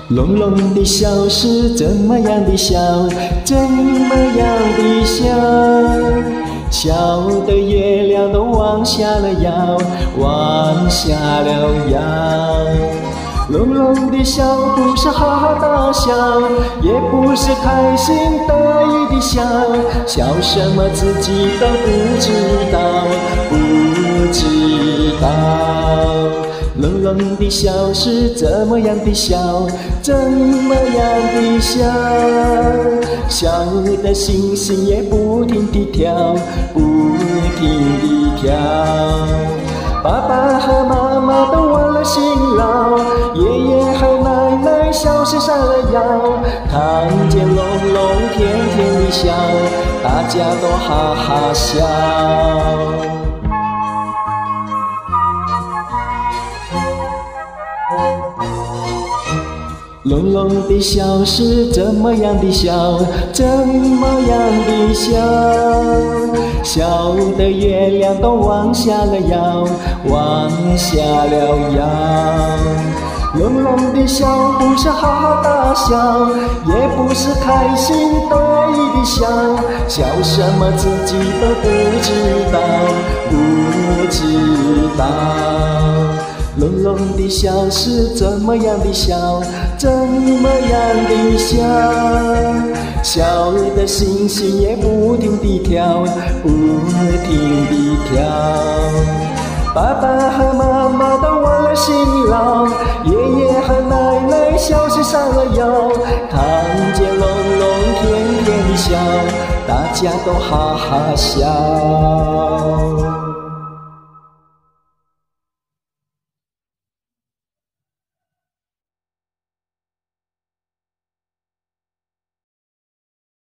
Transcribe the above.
隆隆的笑是怎么样的笑？怎么样的笑？笑的月亮都弯下了腰，弯下了腰。隆隆的笑不是哈哈大笑，也不是开心得意的笑，笑什么自己都不知道，不知道。隆隆的笑是怎么样的笑？怎么样的笑？笑的星星也不停地跳，不停地跳。爸爸和妈妈都忘了辛劳，爷爷和奶奶笑是上了腰。看见隆隆甜甜的笑，大家都哈哈笑。隆隆的笑是怎么样的笑？怎么样的笑？笑的月亮都弯下了腰，弯下了腰。隆隆的笑不是哈哈大笑，也不是开心得意的笑，笑什么自己都不知道，不知道。隆隆的笑是怎么样的笑？怎么样的笑？笑的星星也不停地跳，不停地跳。爸爸和妈妈都忘了辛劳，爷爷和奶奶笑是上了腰。看见隆隆甜甜的笑，大家都哈哈笑。